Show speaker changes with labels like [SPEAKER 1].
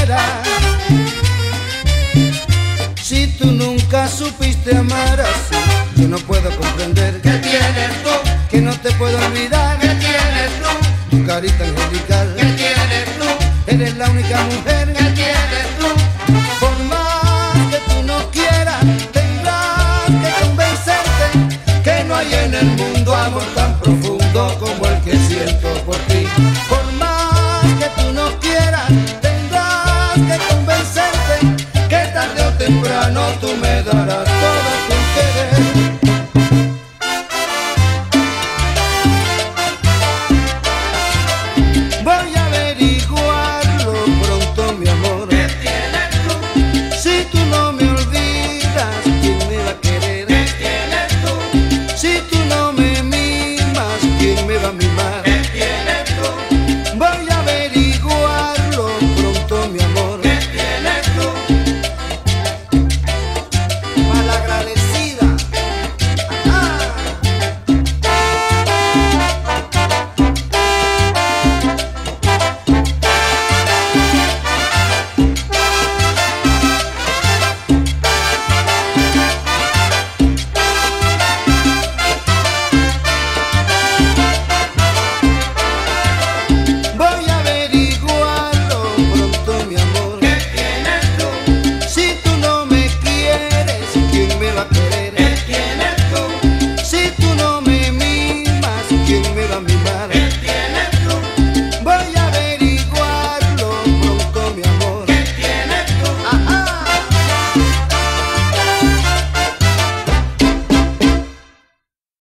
[SPEAKER 1] quiera. Si tú nunca supiste amar así, yo no puedo comprender
[SPEAKER 2] ¿Qué tienes tú?
[SPEAKER 1] que no te puedo olvidar.
[SPEAKER 2] ¿Qué tienes tú?
[SPEAKER 1] Tu carita angelical,
[SPEAKER 2] ¿Qué tienes tú?
[SPEAKER 1] eres la única mujer.
[SPEAKER 2] ¿Qué tienes tú?
[SPEAKER 1] Por más que tú no quieras, tendrás que convencerte que no hay en el mundo amor tan profundo como el que siento por ti. Por más que tú no quieras, tendrás que convencerte que tarde o temprano tú me